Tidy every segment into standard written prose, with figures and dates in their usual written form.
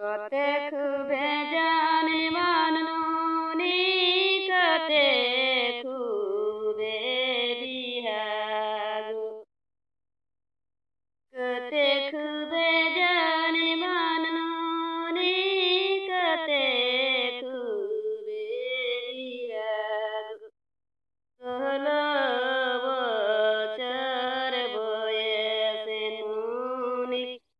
कते खूबे जाने मानो नी कते खूबे रिहागो कते खूबे जाने मानो नी कते खूबे रिहागो सोलो बचर बयसे नूनी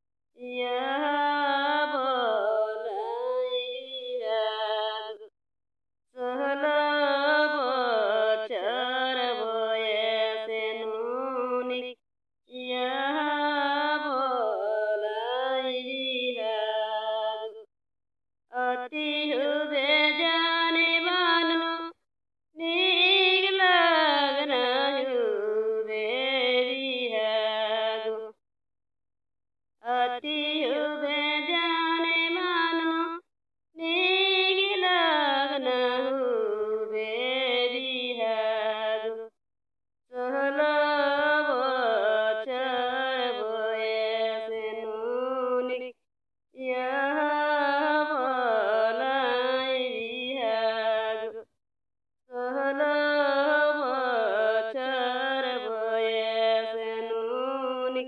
अति हुबे जाने मानो नीक लगना हुबे रिहागो अति हुबे जाने मानो नीक लगना हुबे रिहागो सोलो बचर बयसे नूनी सोलो बचर बयसे नूनी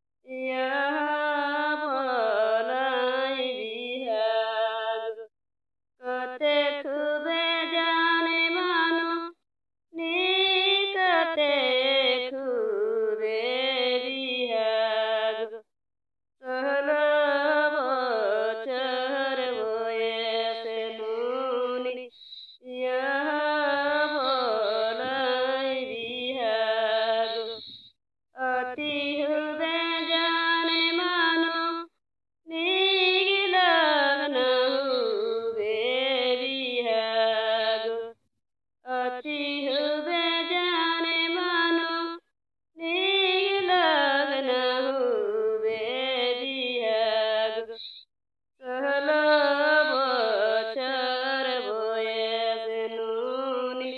कते खूबे जाने मानो नी कते खूबे रिहागो सोलो बचर बयसे नूनी अति हुबे जाने मानो नीक लगना हुबे रिहागो अति हुबे जाने मानो नीक लगना हुबे रिहागो सोलो बचर बयसे नूनी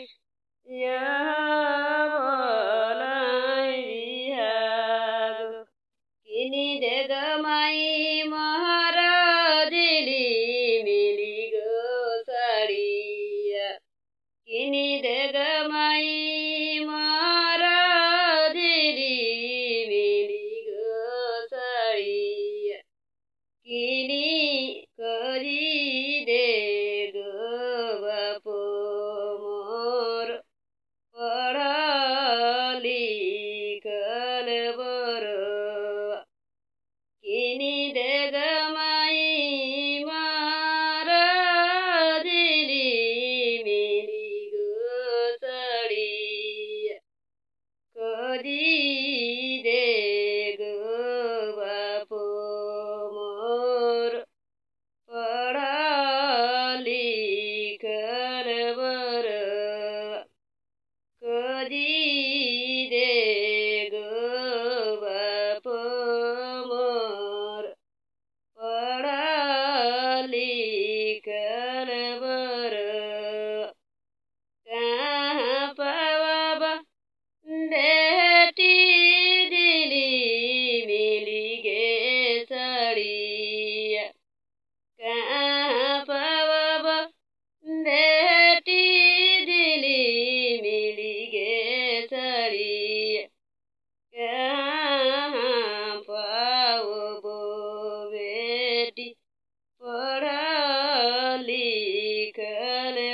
किनी दे गमाई महाराजली मिली गो साड़िया किनी दे गमाई महाराजली मिली गो साड़िया किनी करी दे गो बापो मोर पढ़ा लिखल बरवा किनी दे गमाई महाराजली मिली गो साड़िया करी दे गो बापो मोर पढ़ा लिखल बरवा करी दे गो बापो मोर पढ़ा लिखल बरवा कहाँ पावा बेटी दिली मिली गे साड़िया कहाँ पावा बेटी दिली मिली गे साड़िया कहाँ पाओ बेटी पढ़ा लिखल